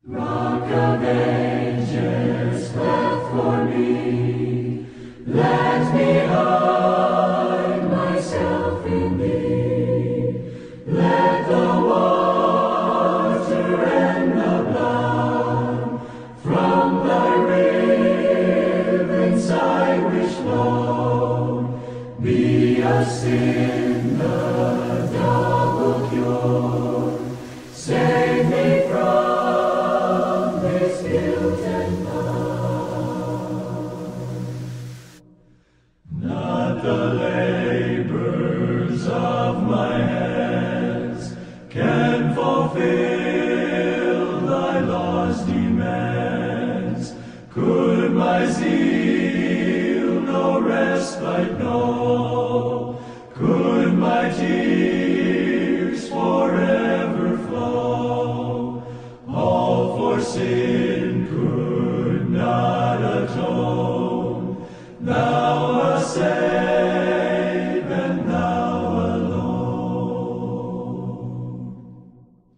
Rock of ages, cleft for me, let me hide myself in thee. Let the water and the blood from thy riven side which flow be a sin the double cure. Save me from this guilt and blood. Not the labors of my hands can fulfill thy law's demands. Could my zeal no respite know? Could my tears forever flow? All for sin could not atone. Thou must save, and thou alone.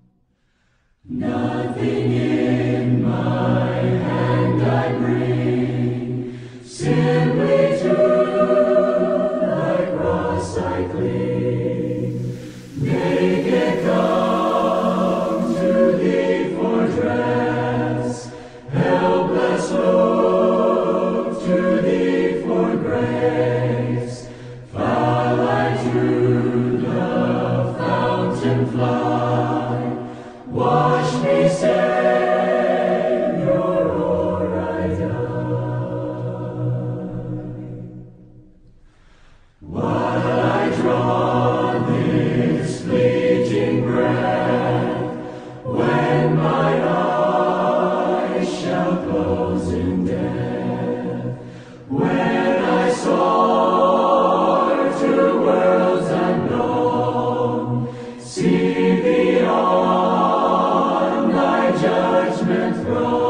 Nothing in my hand I bring, simply to thy cross I cling. Make it come to thee for dress, helpless look to thee for grace. Fall I to the fountain fly, wash me, Savior, or I die. While I draw this fleeting breath, when my eyes shall close in death, when I soar to worlds unknown, see thee on thy judgment throne.